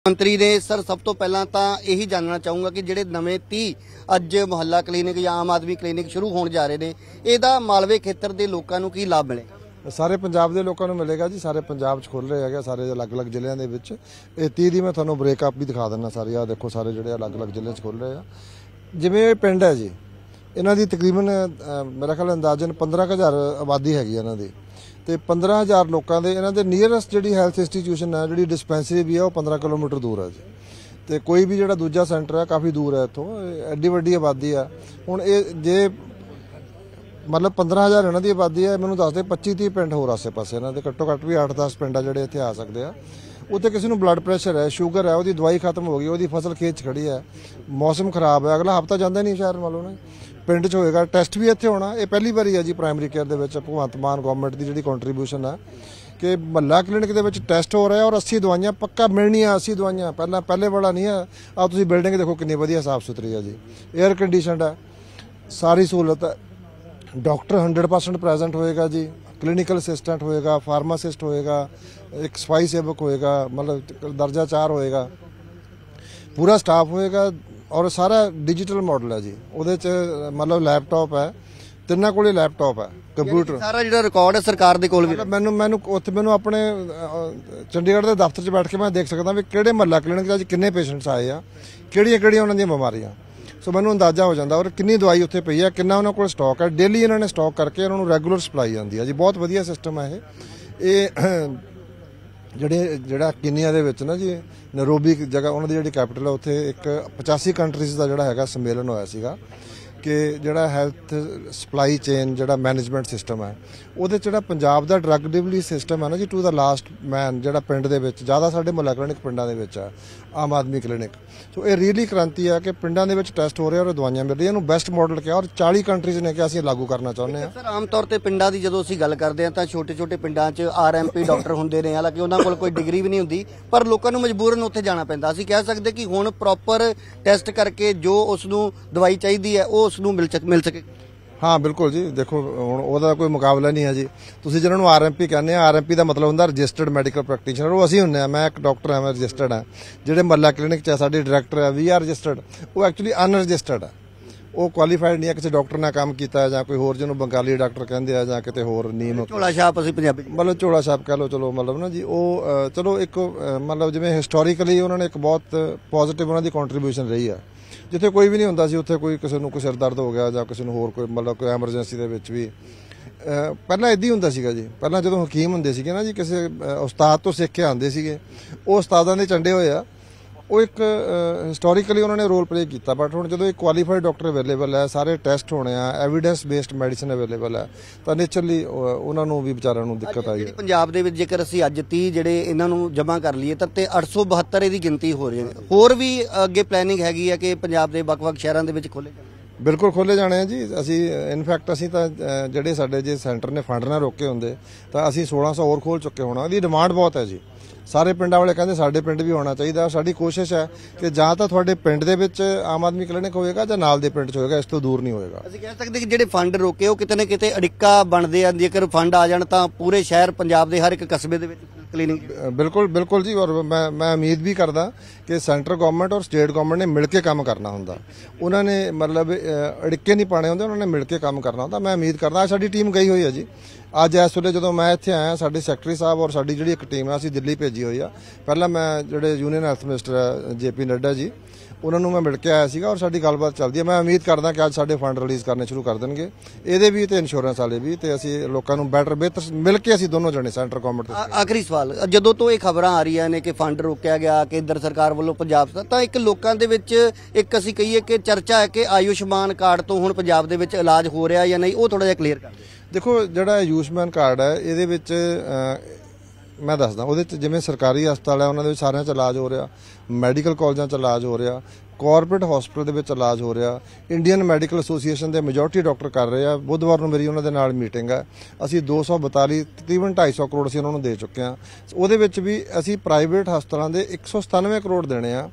ਮੰਤਰੀ ਨੇ ਸਰ ਸਭ ਤੋਂ ਪਹਿਲਾਂ ਤਾਂ ਇਹੀ ਜਾਣਨਾ ਚਾਹੂੰਗਾ ਕਿ ਜਿਹੜੇ ਨਵੇਂ 30 ਅੱਜ ਮੁਹੱਲਾ ਕਲੀਨਿਕ ਜਾਂ ਆਮ ਆਦਮੀ ਕਲੀਨਿਕ ਸ਼ੁਰੂ ਹੋਣ ਜਾ ਰਹੇ ਨੇ, ਇਹਦਾ ਮਾਲਵੇ ਖੇਤਰ ਦੇ ਲੋਕਾਂ ਨੂੰ ਕੀ ਲਾਭ ਮਿਲੇਗਾ? ਸਾਰੇ ਪੰਜਾਬ ਦੇ ਲੋਕਾਂ ਨੂੰ ਮਿਲੇਗਾ ਜੀ। ਸਾਰੇ ਪੰਜਾਬ 'ਚ ਖੁੱਲ ਰਹੇ ਹੈਗੇ, ਸਾਰੇ ਅਲੱਗ-ਅਲੱਗ ਜ਼ਿਲ੍ਹਿਆਂ ਦੇ ਵਿੱਚ। ਇਹ 30 ਦੀ ਮੈਂ ਤੁਹਾਨੂੰ ਬ੍ਰੇਕਅਪ ਵੀ ਦਿਖਾ ਦਿੰਦਾ। ਸਾਰੇ ਆ ਦੇਖੋ, ਸਾਰੇ ਜਿਹੜੇ ਅਲੱਗ-ਅਲੱਗ ਜ਼ਿਲ੍ਹਿਆਂ 'ਚ ਖੁੱਲ ਰਹੇ ਆ। ਜਿਵੇਂ ਇਹ ਪਿੰਡ ਹੈ ਜੀ, ਇਹਨਾਂ ਦੀ ਤਕਰੀਬਨ ਮੇਰਾ ਖਿਆਲ ਅੰਦਾਜ਼ਨ 15,000 ਆਬਾਦੀ ਹੈਗੀ ਇਹਨਾਂ ਦੀ, ਤੇ 15,000 ਲੋਕਾਂ ਦੇ ਇਹਨਾਂ ਦੇ ਨੀਅਰੈਸਟ ਜਿਹੜੀ ਹੈਲਥ ਇੰਸਟੀਟਿਊਸ਼ਨ ਹੈ, ਜਿਹੜੀ ਡਿਸਪੈਂਸਰੀ ਵੀ ਹੈ, ਉਹ 15 ਕਿਲੋਮੀਟਰ ਦੂਰ ਹੈ ਜੀ। ਤੇ ਕੋਈ ਵੀ ਜਿਹੜਾ ਦੂਜਾ ਸੈਂਟਰ ਹੈ ਕਾਫੀ ਦੂਰ ਹੈ ਇੱਥੋਂ। ਐਡੀ ਵੱਡੀ ਆਬਾਦੀ ਆ। ਹੁਣ ਇਹ ਜੇ ਮਤਲਬ 15,000 ਇਹਨਾਂ ਦੀ ਆਬਾਦੀ ਹੈ, ਮੈਨੂੰ ਦੱਸਦੇ 25-30 ਪਿੰਡ ਹੋਰ ਆਸੇ-ਪਾਸੇ ਇਹਨਾਂ ਦੇ, ਘੱਟੋ ਘੱਟ ਵੀ 8-10 ਪਿੰਡ ਆ ਜਿਹੜੇ ਇੱਥੇ ਆ ਸਕਦੇ ਆ। ਉੱਥੇ ਕਿਸੇ ਨੂੰ ਬਲੱਡ ਪ੍ਰੈਸ਼ਰ ਹੈ, ਸ਼ੂਗਰ ਹੈ, ਉਹਦੀ ਦਵਾਈ ਖਤਮ ਹੋ ਗਈ, ਉਹਦੀ ਫਸਲ ਖੇਤ 'ਚ ਖੜੀ ਹੈ, ਮੌਸਮ ਖਰਾਬ ਹੈ, ਅਗਲਾ ਹਫ਼ਤਾ ਜਾਂਦਾ ਨਹੀਂ ਸ਼ਹਿਰ ਵੱਲੋਂ ਨਾ, ਪਿੰਡ 'ਚ ਹੋਏਗਾ। ਟੈਸਟ ਵੀ ਇੱਥੇ ਹੋਣਾ। ਇਹ ਪਹਿਲੀ ਵਾਰੀ ਹੈ ਜੀ ਪ੍ਰਾਇਮਰੀ ਕੇਅਰ ਦੇ ਵਿੱਚ ਭਗਵੰਤ ਮਾਨ ਗਵਰਨਮੈਂਟ ਦੀ ਜਿਹੜੀ ਕੰਟਰੀਬਿਊਸ਼ਨ ਹੈ ਕਿ ਮੁਹੱਲਾ ਕਲੀਨਿਕ ਦੇ ਵਿੱਚ ਟੈਸਟ ਹੋ ਰਿਹਾ ਔਰ 80 ਦਵਾਈਆਂ ਪੱਕਾ ਮਿਲਣੀਆਂ। 80 ਦਵਾਈਆਂ ਪਹਿਲੇ ਵਾਲਾ ਨਹੀਂ ਹੈ। ਆ ਤੁਸੀਂ ਬਿਲਡਿੰਗ ਦੇਖੋ ਕਿੰਨੀ ਵਧੀਆ ਸਾਫ਼ ਸੁਥਰੀ ਹੈ ਜੀ, ਏਅਰ ਕੰਡੀਸ਼ਨਡ ਹੈ, ਸਾਰੀ ਸਹੂਲਤ ਹੈ। ਡਾਕਟਰ 100% ਪ੍ਰੈਜ਼ੈਂਟ ਹੋਏਗਾ ਜੀ, ਕਲੀਨਿਕਲ ਅਸਿਸਟੈਂਟ ਹੋਏਗਾ, ਫਾਰਮਾਸਿਸਟ ਹੋਏਗਾ, ਇੱਕ ਸਫਾਈ ਸੇਵਕ ਹੋਏਗਾ, ਮਤਲਬ ਦਰਜਾ 4 ਹੋਏਗਾ, ਪੂਰਾ ਸਟਾਫ ਹੋਏਗਾ ਔਰ ਸਾਰਾ ਡਿਜੀਟਲ ਮਾਡਲ ਹੈ ਜੀ। ਉਹਦੇ 'ਚ ਮਤਲਬ ਲੈਪਟਾਪ ਹੈ, ਤਿੰਨਾਂ ਕੋਲੇ ਲੈਪਟਾਪ ਹੈ, ਕੰਪਿਊਟਰ, ਸਾਰਾ ਜਿਹੜਾ ਰਿਕਾਰਡ ਹੈ ਸਰਕਾਰ ਦੇ ਕੋਲ ਵੀ। ਮੈਨੂੰ ਆਪਣੇ ਚੰਡੀਗੜ੍ਹ ਦੇ ਦਫ਼ਤਰ 'ਚ ਬੈਠ ਕੇ ਮੈਂ ਦੇਖ ਸਕਦਾ ਵੀ ਕਿਹੜੇ ਮੁਹੱਲਾ ਕਲੀਨਿਕ 'ਚ ਅੱਜ ਕਿੰਨੇ ਪੇਸ਼ੈਂਟਸ ਆਏ ਆ, ਕਿਹੜੀਆਂ ਉਹਨਾਂ ਦੀਆਂ ਬਿਮਾਰੀਆਂ। ਸੋ ਮੈਨੂੰ ਅੰਦਾਜ਼ਾ ਹੋ ਜਾਂਦਾ ਔਰ ਕਿੰਨੀ ਦਵਾਈ ਉੱਥੇ ਪਈ ਹੈ, ਕਿੰਨਾ ਉਹਨਾਂ ਕੋਲ ਸਟਾਕ ਹੈ। ਡੇਲੀ ਇਹਨਾਂ ਨੇ ਸਟਾਕ ਕਰਕੇ ਉਹਨਾਂ ਨੂੰ ਰੈਗੂਲਰ ਸਪਲਾਈ ਜਾਂਦੀ ਹੈ ਜੀ। ਬਹੁਤ ਵਧੀਆ ਸਿਸਟਮ ਹੈ ਇਹ। ਜਿਹੜਾ ਕੀਨੀਆ ਦੇ ਵਿੱਚ ਨਾ ਜੀ, ਨੈਰੋਬੀ ਜਗ੍ਹਾ ਉਹਨਾਂ ਦੀ ਜਿਹੜੀ ਕੈਪੀਟਲ ਹੈ, ਉੱਥੇ ਇੱਕ 85 ਕੰਟਰੀਜ਼ ਦਾ ਜਿਹੜਾ ਹੈਗਾ ਸੰਮੇਲਨ ਹੋਇਆ ਸੀਗਾ ਕਿ ਜਿਹੜਾ ਹੈਲਥ ਸਪਲਾਈ ਚੇਨ ਜਿਹੜਾ ਮੈਨੇਜਮੈਂਟ ਸਿਸਟਮ ਹੈ, ਉਹਦੇ 'ਚ ਜਿਹੜਾ ਪੰਜਾਬ ਦਾ ਡਰੱਗ ਡਿਲੀਵਰੀ ਸਿਸਟਮ ਹੈ ਨਾ ਜੀ, ਟੂ ਦਾ ਲਾਸਟ ਮੈਨ, ਜਿਹੜਾ ਪਿੰਡ ਦੇ ਵਿੱਚ ਜ਼ਿਆਦਾ ਸਾਡੇ ਮੁਹੱਲਾ ਕਲੀਨਿਕ ਪਿੰਡਾਂ ਦੇ ਵਿੱਚ ਆ, ਆਮ ਆਦਮੀ ਕਲੀਨਿਕ। ਸੋ ਇਹ ਰੀਅਲੀ ਕ੍ਰਾਂਤੀ ਆ ਕਿ ਪਿੰਡਾਂ ਦੇ ਵਿੱਚ ਟੈਸਟ ਹੋ ਰਿਹਾ ਔਰ ਦਵਾਈਆਂ ਮਿਲ ਰਹੀਆਂ। ਇਹਨੂੰ ਬੈਸਟ ਮਾਡਲ ਕਿਹਾ ਔਰ 40 ਕੰਟਰੀਜ਼ ਨੇ ਕਿ ਅਸੀਂ ਲਾਗੂ ਕਰਨਾ ਚਾਹੁੰਦੇ ਹਾਂ। ਸਰ ਆਮ ਤੌਰ ਤੇ ਪਿੰਡਾਂ ਦੀ ਜਦੋਂ ਅਸੀਂ ਗੱਲ ਕਰਦੇ ਹਾਂ ਤਾਂ ਛੋਟੇ ਪਿੰਡਾਂ 'ਚ RMP ਡਾਕਟਰ ਹੁੰਦੇ ਨੇ, ਹਾਲਾਂਕਿ ਉਹਨਾਂ ਕੋਲ ਕੋਈ ਡਿਗਰੀ ਵੀ ਨਹੀਂ ਹੁੰਦੀ, ਪਰ ਲੋਕਾਂ ਨੂੰ ਮਜਬੂਰਨ ਉੱਥੇ ਜਾਣਾ ਪੈਂਦਾ। ਅਸੀਂ ਕਹਿ ਸਕਦੇ ਕਿ ਹੁਣ ਪ੍ਰੋਪਰ ਟੈਸਟ ਕਰਕੇ ਜੋ ਉਸ ਨੂੰ ਦਵਾਈ ਚਾਹੀਦੀ ਹੈ ਉਹ ਉਸ ਨੂੰ ਮਿਲ ਸਕੇ। ਹਾਂ ਬਿਲਕੁਲ ਜੀ। ਦੇਖੋ ਹੁਣ ਉਹਦਾ ਕੋਈ ਮੁਕਾਬਲਾ ਨਹੀਂ ਹੈ ਜੀ। ਤੁਸੀਂ ਜਿਹਨਾਂ ਨੂੰ RMP ਕਹਿੰਦੇ ਆ, RMP ਦਾ ਮਤਲਬ ਹੁੰਦਾ ਰਜਿਸਟਰਡ ਮੈਡੀਕਲ ਪ੍ਰੈਕਟੀਸ਼ਨਰ। ਉਹ ਅਸੀਂ ਹੁੰਦੇ ਆ। ਮੈਂ ਇੱਕ ਡਾਕਟਰ ਹਾਂ, ਮੈਂ ਰਜਿਸਟਰਡ ਹਾਂ। ਜਿਹੜੇ ਮੁਹੱਲਾ ਕਲੀਨਿਕ 'ਚ ਸਾਡੇ ਡਾਇਰੈਕਟਰ ਹੈ, ਵੀ ਆਰ ਰਜਿਸਟਰਡ। ਉਹ ਐਕਚੁਅਲੀ ਅਨਰਜਿਸਟਰਡ ਹੈ। ਉਹ ਕੁਆਲੀਫਾਈਡ ਨਹੀਂ ਹੈ, ਕਿਸੇ ਡਾਕਟਰ ਨਾਲ ਕੰਮ ਕੀਤਾ ਜਾਂ ਕੋਈ ਹੋਰ, ਜਿਹਨੂੰ ਬੰਗਾਲੀ ਡਾਕਟਰ ਕਹਿੰਦੇ ਆ ਜਾਂ ਕਿਤੇ ਹੋਰ ਨੀਮ, ਝੋਲਾ ਛਾਪ ਅਸੀਂ ਪੰਜਾਬੀ ਮਤਲਬ ਝੋਲਾ ਛਾਪ ਕਹਿ ਲਓ। ਚਲੋ ਮਤਲਬ ਨਾ ਜੀ, ਉਹ ਚਲੋ ਇੱਕ ਮਤਲਬ ਜਿਵੇਂ ਹਿਸਟੋਰੀਕਲੀ ਉਹਨਾਂ ਨੇ ਇੱਕ ਬਹੁਤ ਪੋਜ਼ਿਟਿਵ ਉਹਨਾਂ ਦੀ ਕੰਟਰੀਬਿਊਸ਼ਨ ਰਹੀ ਆ। ਜਿੱਥੇ ਕੋਈ ਵੀ ਨਹੀਂ ਹੁੰਦਾ ਸੀ, ਉੱਥੇ ਕੋਈ ਕਿਸੇ ਨੂੰ ਕੋਈ ਸਿਰ ਦਰਦ ਹੋ ਗਿਆ ਜਾਂ ਕਿਸੇ ਨੂੰ ਹੋਰ ਕੋਈ ਮਤਲਬ ਕੋਈ ਐਮਰਜੈਂਸੀ ਦੇ ਵਿੱਚ ਵੀ ਪਹਿਲਾਂ ਇੱਦਾਂ ਹੀ ਹੁੰਦਾ ਸੀਗਾ ਜੀ। ਪਹਿਲਾਂ ਜਦੋਂ ਹਕੀਮ ਹੁੰਦੇ ਸੀਗੇ ਨਾ ਜੀ, ਕਿਸੇ ਉਸਤਾਦ ਤੋਂ ਸਿੱਖ ਕੇ ਆਉਂਦੇ ਸੀਗੇ, ਉਹ ਉਸਤਾਦਾਂ ਦੇ ਚੰਡੇ ਹੋਏ ਆ। ਉਹ ਇੱਕ ਹਿਸਟੋਰੀਕਲੀ ਉਹਨਾਂ ਨੇ ਰੋਲ ਪਲੇ ਕੀਤਾ। ਬਟ ਹੁਣ ਜਦੋਂ ਇੱਕ ਕੁਆਲੀਫਾਈਡ ਡਾਕਟਰ ਅਵੇਲੇਬਲ ਹੈ, ਸਾਰੇ ਟੈਸਟ ਹੋਣੇ ਆ, ਐਵੀਡੈਂਸ ਬੇਸਡ ਮੈਡੀਸਨ ਅਵੇਲੇਬਲ ਹੈ, ਤਾਂ ਨੇਚਰਲੀ ਉਹਨਾਂ ਨੂੰ ਵੀ ਵਿਚਾਰਿਆਂ ਨੂੰ ਦਿੱਕਤ ਆਈ ਹੈ। ਪੰਜਾਬ ਦੇ ਵਿੱਚ ਜੇਕਰ ਅਸੀਂ ਅੱਜ 30 ਜਿਹੜੇ ਇਹਨਾਂ ਨੂੰ ਜਮ੍ਹਾਂ ਕਰ ਲਈਏ ਤਾਂ 872 ਇਹਦੀ ਗਿਣਤੀ ਹੋ ਰਹੀ ਹੈ। ਹੋਰ ਵੀ ਅੱਗੇ ਪਲੈਨਿੰਗ ਹੈਗੀ ਹੈ ਕਿ ਪੰਜਾਬ ਦੇ ਵੱਖ-ਵੱਖ ਸ਼ਹਿਰਾਂ ਦੇ ਵਿੱਚ ਖੋਲੇ ਜਾਣ? ਬਿਲਕੁਲ ਖੋਲੇ ਜਾਣੇ ਆ ਜੀ। ਅਸੀਂ ਇਨਫੈਕਟ ਅਸੀਂ ਤਾਂ ਜਿਹੜੇ ਸਾਡੇ ਜੇ ਸੈਂਟਰ ਨੇ ਫੰਡ ਨਾ ਰੋਕੇ ਹੁੰਦੇ ਤਾਂ ਅਸੀਂ 1600 ਹੋਰ ਖੋਲ ਚੁੱਕੇ ਹੋਣਾ। ਇਹਦੀ ਡਿਮਾਂਡ ਬਹੁਤ ਹੈ ਜੀ। ਸਾਰੇ ਪਿੰਡਾਂ ਵਾਲੇ ਕਹਿੰਦੇ ਸਾਡੇ ਪਿੰਡ ਵੀ ਹੋਣਾ ਚਾਹੀਦਾ। ਸਾਡੀ ਕੋਸ਼ਿਸ਼ ਹੈ ਕਿ ਜਾਂ ਤਾਂ ਤੁਹਾਡੇ ਪਿੰਡ ਦੇ ਵਿੱਚ ਆਮ ਆਦਮੀ ਕਲੀਨਿਕ ਹੋਏਗਾ ਜਾਂ ਨਾਲ ਦੇ ਪਿੰਡ 'ਚ ਹੋਏਗਾ, ਇਸ ਤੋਂ ਦੂਰ ਨਹੀਂ ਹੋਏਗਾ। ਅਸੀਂ ਕਹਿ ਸਕਦੇ ਕਿ ਜਿਹੜੇ ਫੰਡ ਰੋਕੇ ਉਹ ਕਿਤੇ ਨਾ ਕਿਤੇ ਅੜਿੱਕਾ ਬਣਦੇ ਆ। ਜੇਕਰ ਫੰਡ ਆ ਜਾਣ ਤਾਂ ਪੂਰੇ ਸ਼ਹਿਰ ਪੰਜਾਬ ਦੇ ਹਰ ਇੱਕ ਕਸਬੇ ਦੇ ਵਿੱਚ ਕਲੀਨਿਕ। ਬਿਲਕੁਲ ਜੀ। ਔਰ ਮੈਂ ਉਮੀਦ ਵੀ ਕਰਦਾ ਕਿ ਸੈਂਟਰ ਗਵਰਨਮੈਂਟ ਔਰ ਸਟੇਟ ਗਵਰਨਮੈਂਟ ਨੇ ਮਿਲ ਕੇ ਕੰਮ ਕਰਨਾ ਹੁੰਦਾ। ਉਹਨਾਂ ਨੇ ਮਤਲਬ ਅੜਿੱਕੇ ਨਹੀਂ ਪਾਣੇ ਹੁੰਦੇ, ਉਹਨਾਂ ਨੇ ਮਿਲ ਕੇ ਕੰਮ ਕਰਨਾ ਹੁੰਦਾ। ਮੈਂ ਉਮੀਦ ਕਰਦਾ ਸਾਡੀ ਟੀਮ ਗਈ ਹੋਈ ਹੈ ਜੀ। ਅੱਜ ਇਸ ਵੇਲੇ ਜਦੋਂ ਮੈਂ ਇੱਥੇ ਆਇਆ, ਸਾਡੇ ਸੈਕਟਰੀ ਸਾਹਿਬ ਔਰ ਸਾਡੀ ਜਿਹੜੀ ਇੱਕ ਟੀਮ ਆ, ਅਸੀਂ ਦਿੱਲੀ ਭੇਜੀ ਹੋਈ ਆ। ਪਹਿਲਾਂ ਮੈਂ ਜਿਹੜੇ ਯੂਨੀਅਨ ਹੈਲਥ ਮਿਨਿਸਟਰ ਹੈ JP ਨੱਡਾ ਜੀ, ਉਹਨਾਂ ਨੂੰ ਮੈਂ ਮਿਲ ਕੇ ਆਇਆ ਸੀਗਾ ਔਰ ਸਾਡੀ ਗੱਲਬਾਤ ਚੱਲਦੀ ਹੈ। ਮੈਂ ਉਮੀਦ ਕਰਦਾ ਕਿ ਅੱਜ ਸਾਡੇ ਫੰਡ ਰਿਲੀਜ਼ ਕਰਨੇ ਸ਼ੁਰੂ ਕਰ ਦੇਣਗੇ, ਇਹਦੇ ਵੀ ਤੇ ਇੰਸ਼ੋਰੈਂਸ ਵਾਲੇ ਵੀ, ਤੇ ਅਸੀਂ ਲੋਕਾਂ ਨੂੰ ਬਿਹਤਰ ਮਿਲ ਕੇ ਅਸੀਂ ਦੋਨੋਂ ਜਣੇ ਸੈਂਟਰ ਗਵਰਨਮੈਂਟ। ਆਖਰੀ ਸਵਾਲ, ਜਦੋਂ ਤੋਂ ਇਹ ਖਬਰਾਂ ਆ ਰਹੀਆਂ ਨੇ ਕਿ ਫੰਡ ਰੋਕਿਆ ਗਿਆ ਕੇਂਦਰ ਸਰਕਾਰ ਵੱਲੋਂ ਪੰਜਾਬ ਦਾ, ਤਾਂ ਇੱਕ ਲੋਕਾਂ ਦੇ ਵਿੱਚ ਇੱਕ ਅਸੀਂ ਕਹੀਏ ਕਿ ਚਰਚਾ ਹੈ ਕਿ ਆਯੁਸ਼ਮਾਨ ਕਾਰਡ ਤੋਂ ਹੁਣ ਪੰਜਾਬ ਦੇ ਵਿੱਚ ਇਲਾਜ ਹੋ ਰਿਹਾ ਜਾਂ ਨਹੀਂ, ਉਹ ਥੋੜਾ ਜਿਹਾ ਕਲੀਅਰ ਕਰ ਦਿਓ। ਦੇਖੋ ਜਿਹੜਾ ਆਯੁਸ਼ਮਾਨ ਕਾਰਡ ਹੈ, ਇਹਦੇ ਵਿੱਚ ਮੈਂ ਦੱਸਦਾ, ਉਹਦੇ 'ਚ ਜਿਵੇਂ ਸਰਕਾਰੀ ਹਸਪਤਾਲ ਹੈ ਉਹਨਾਂ ਦੇ ਵਿੱਚ ਸਾਰਿਆਂ 'ਚ ਇਲਾਜ ਹੋ ਰਿਹਾ, ਮੈਡੀਕਲ ਕਾਲਜਾਂ 'ਚ ਇਲਾਜ ਹੋ ਰਿਹਾ, ਕਾਰਪੋਰੇਟ ਹਸਪਤਾਲ ਦੇ ਵਿੱਚ ਇਲਾਜ ਹੋ ਰਿਹਾ। ਇੰਡੀਅਨ ਮੈਡੀਕਲ ਐਸੋਸੀਏਸ਼ਨ ਦੇ ਮੈਜੋਰਟੀ ਡਾਕਟਰ ਕਰ ਰਹੇ ਆ। ਬੁੱਧਵਾਰ ਨੂੰ ਮੇਰੀ ਉਹਨਾਂ ਦੇ ਨਾਲ ਮੀਟਿੰਗ ਹੈ। ਅਸੀਂ 242 ਤਕਰੀਬਨ 250 ਕਰੋੜ ਅਸੀਂ ਉਹਨਾਂ ਨੂੰ ਦੇ ਚੁੱਕੇ ਹਾਂ। ਉਹਦੇ ਵਿੱਚ ਵੀ ਅਸੀਂ ਪ੍ਰਾਈਵੇਟ ਹਸਪਤਾਲਾਂ ਦੇ 197 ਕਰੋੜ ਦੇਣੇ ਆ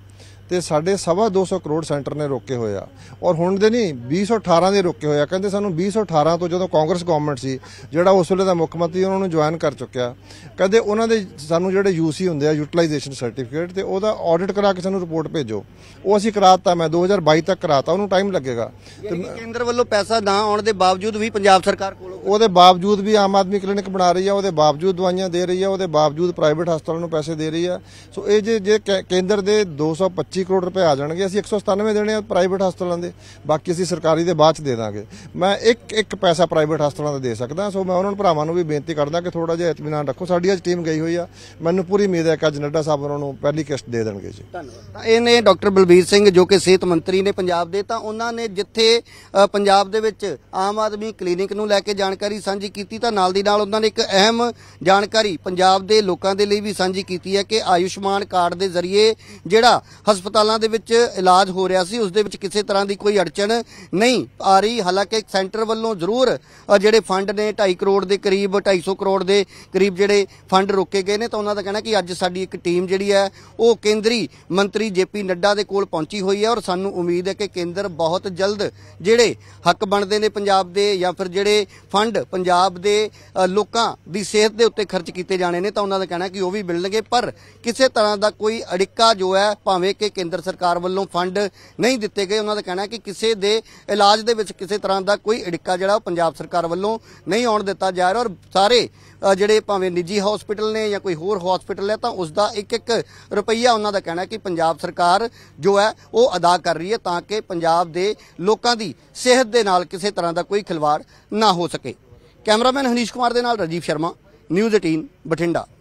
ਤੇ ਸਾਡੇ 225 ਕਰੋੜ ਸੈਂਟਰ ਨੇ ਰੋਕੇ ਹੋਏ ਆ ਔਰ ਹੁਣ ਦੇ ਨਹੀਂ 2018 ਦੇ ਰੋਕੇ ਹੋਏ ਆ। ਕਹਿੰਦੇ ਸਾਨੂੰ 2018 ਤੋਂ ਜਦੋਂ ਕਾਂਗਰਸ ਗਵਰਨਮੈਂਟ ਸੀ, ਜਿਹੜਾ ਉਸ ਵੇਲੇ ਦਾ ਮੁੱਖ ਮੰਤਰੀ ਉਹਨਾਂ ਨੂੰ ਜੁਆਇਨ ਕਰ ਚੁੱਕਿਆ, ਕਹਿੰਦੇ ਉਹਨਾਂ ਦੇ ਸਾਨੂੰ ਜਿਹੜੇ ਯੂਸੀ ਹੁੰਦੇ ਆ ਯੂਟਿਲਾਈਜੇਸ਼ਨ ਸਰਟੀਫਿਕੇਟ, ਤੇ ਉਹਦਾ ਆਡਿਟ ਕਰਾ ਕੇ ਸਾਨੂੰ ਰਿਪੋਰਟ ਭੇਜੋ। ਉਹ ਅਸੀਂ ਕਰਾਤਾ, ਮੈਂ 2022 ਤੱਕ ਕਰਾਤਾ, ਉਹਨੂੰ ਟਾਈਮ ਲੱਗੇਗਾ। ਤੇ ਕੇਂਦਰ ਵੱਲੋਂ ਪੈਸਾ ਨਾ ਆਉਣ ਦੇ ਬਾਵਜੂਦ ਵੀ ਪੰਜਾਬ ਸਰਕਾਰ ਕੋਲ ਉਹਦੇ ਬਾਵਜੂਦ ਵੀ ਆਮ ਆਦਮੀ ਕਲੀਨਿਕ ਬਣਾ ਰਹੀ ਆ, ਉਹਦੇ ਬਾਵਜੂਦ ਦਵਾਈਆਂ ਦੇ ਰਹੀ ਆ, ਉਹਦੇ ਬਾਵਜੂਦ ਪ੍ਰਾਈਵੇਟ ਹਸਪਤਾਲਾਂ ਨੂੰ ਪੈਸੇ ਦੇ ਰਹੀ ਆ। ਸੋ ਇਹ ਜੇ ਕੇਂਦਰ ਦੇ 225 ਕਰੋੜ ਰੁਪਏ ਆ ਜਾਣਗੇ, ਅਸੀਂ 197 ਦੇਣੇ ਆ ਪ੍ਰਾਈਵੇਟ ਹਸਪਤਾਲਾਂ ਦੇ, ਬਾਕੀ ਅਸੀਂ ਸਰਕਾਰੀ ਦੇ ਬਾਅਦ ਚ ਦੇ ਦਾਂਗੇ। ਮੈਂ ਇੱਕ ਪੈਸਾ ਪ੍ਰਾਈਵੇਟ ਹਸਪਤਾਲਾਂ ਦਾ ਦੇ ਸਕਦਾ। ਸੋ ਮੈਂ ਉਹਨਾਂ ਨੂੰ ਭਰਾਵਾਂ ਨੂੰ ਵੀ ਬੇਨਤੀ ਕਰਦਾ ਕਿ ਥੋੜਾ ਜਿਹਾ ਇਤਮੀਨਾਨ ਰੱਖੋ। ਸਾਡੀ ਅੱਜ ਟੀਮ ਗਈ ਹੋਈ ਆ, ਮੈਨੂੰ ਪੂਰੀ ਉਮੀਦ ਹੈ ਕਿ ਅੱਜ ਨੱਡਾ ਸਾਹਿਬ ਉਹਨਾਂ ਨੂੰ ਪਹਿਲੀ ਕਿਸ਼ਤ ਦੇ ਦੇਣਗੇ ਜੀ। ਧੰਨਵਾਦ। ਤਾਂ ਇਹ ਨੇ ਡਾਕਟਰ ਬਲਬੀਰ ਸਿੰਘ ਜੋ ਕਿ ਸਿਹਤ ਮੰਤਰੀ ਨੇ ਪੰਜਾਬ ਦੇ। ਤਾਂ ਉਹਨਾਂ ਨੇ ਜਿੱਥੇ ਪੰਜਾਬ ਦੇ ਵਿੱਚ ਆਮ ਆਦਮੀ ਕਲੀਨਿਕ ਨੂੰ ਲੈ ਕੇ ਜਾਣਕਾਰੀ ਸਾਂਝੀ ਕੀਤੀ, ਤਾਂ ਨਾਲ ਦੀ ਨਾਲ ਉਹਨਾਂ ਨੇ ਇੱਕ ਅਹਿਮ ਜਾਣਕਾਰੀ ਪੰਜਾਬ ਦੇ ਲੋਕਾਂ ਦੇ ਲਈ ਵੀ ਸਾਂਝੀ ਕੀਤੀ ਹੈ ਕਿ ਆਯੁਸ਼ਮਾਨ ਕਾਰਡ ਦੇ ਜ਼ਰੀਏ ਜਿਹੜਾ ਹਸਪਤਾਲਾਂ ਦੇ ਵਿੱਚ ਇਲਾਜ ਹੋ ਰਿਹਾ ਸੀ, ਉਸ ਦੇ ਵਿੱਚ ਕਿਸੇ ਤਰ੍ਹਾਂ ਦੀ ਕੋਈ ਅੜਚਣ ਨਹੀਂ ਆ ਰਹੀ। ਹਾਲਾਂਕਿ ਸੈਂਟਰ ਵੱਲੋਂ ਜ਼ਰੂਰ ਜਿਹੜੇ ਫੰਡ ਨੇ 2.5 ਕਰੋੜ ਦੇ ਕਰੀਬ, 250 ਕਰੋੜ ਦੇ ਕਰੀਬ ਜਿਹੜੇ ਫੰਡ ਰੋਕੇ ਗਏ ਨੇ। ਤਾਂ ਉਹਨਾਂ ਦਾ ਕਹਿਣਾ ਕਿ ਅੱਜ ਸਾਡੀ ਇੱਕ ਟੀਮ ਜਿਹੜੀ ਹੈ ਉਹ ਕੇਂਦਰੀ ਮੰਤਰੀ JP ਨੱਡਾ ਦੇ ਕੋਲ ਪਹੁੰਚੀ ਹੋਈ ਹੈ ਔਰ ਸਾਨੂੰ ਉਮੀਦ ਹੈ ਕਿ ਕੇਂਦਰ ਬਹੁਤ ਜਲਦ ਜਿਹੜੇ ਹੱਕ ਬਣਦੇ ਨੇ ਪੰਜਾਬ ਦੇ ਜਾਂ ਫਿਰ ਜਿਹੜੇ ਫੰਡ ਪੰਜਾਬ ਦੇ ਲੋਕਾਂ ਦੀ ਸਿਹਤ ਦੇ ਉੱਤੇ ਖਰਚ ਕੀਤੇ ਜਾਣੇ ਨੇ, ਤਾਂ ਉਹਨਾਂ ਦਾ ਕਹਿਣਾ ਕਿ ਉਹ ਵੀ ਮਿਲਣਗੇ। ਪਰ ਕਿਸੇ ਤਰ੍ਹਾਂ ਦਾ ਕੋਈ ਅੜਿੱਕਾ ਜੋ ਹੈ, ਭਾਵੇਂ ਕਿ ਕੇਂਦਰ ਸਰਕਾਰ ਵੱਲੋਂ ਫੰਡ ਨਹੀਂ ਦਿੱਤੇ ਗਏ, ਉਹਨਾਂ ਦਾ ਕਹਿਣਾ ਕਿ ਕਿਸੇ ਦੇ ਇਲਾਜ ਦੇ ਵਿੱਚ ਕਿਸੇ ਤਰ੍ਹਾਂ ਦਾ ਕੋਈ ਅੜਿੱਕਾ ਜਿਹੜਾ ਉਹ ਪੰਜਾਬ ਸਰਕਾਰ ਵੱਲੋਂ ਨਹੀਂ ਆਉਣ ਦਿੱਤਾ ਜਾ ਰਿਹਾ। ਔਰ ਸਾਰੇ ਜਿਹੜੇ ਭਾਵੇਂ ਨਿੱਜੀ ਹਸਪੀਟਲ ਨੇ ਜਾਂ ਕੋਈ ਹੋਰ ਹਸਪੀਟਲ ਹੈ, ਤਾਂ ਉਸ ਦਾ ਇੱਕ ਰੁਪਈਆ ਉਹਨਾਂ ਦਾ ਕਹਿਣਾ ਕਿ ਪੰਜਾਬ ਸਰਕਾਰ ਜੋ ਹੈ ਉਹ ਅਦਾ ਕਰ ਰਹੀ ਹੈ ਤਾਂ ਕਿ ਪੰਜਾਬ ਦੇ ਲੋਕਾਂ ਦੀ ਸਿਹਤ ਦੇ ਨਾਲ ਕਿਸੇ ਤਰ੍ਹਾਂ ਦਾ ਕੋਈ ਖਿਲਵਾੜ ਨਾ ਹੋ ਸਕੇ। ਕੈਮਰਾਮੈਨ ਹਨੀਸ਼ ਕੁਮਾਰ ਦੇ ਨਾਲ ਰਾਜੀਵ ਸ਼ਰਮਾ, ਨਿਊਜ਼ 18 ਬਠਿੰਡਾ।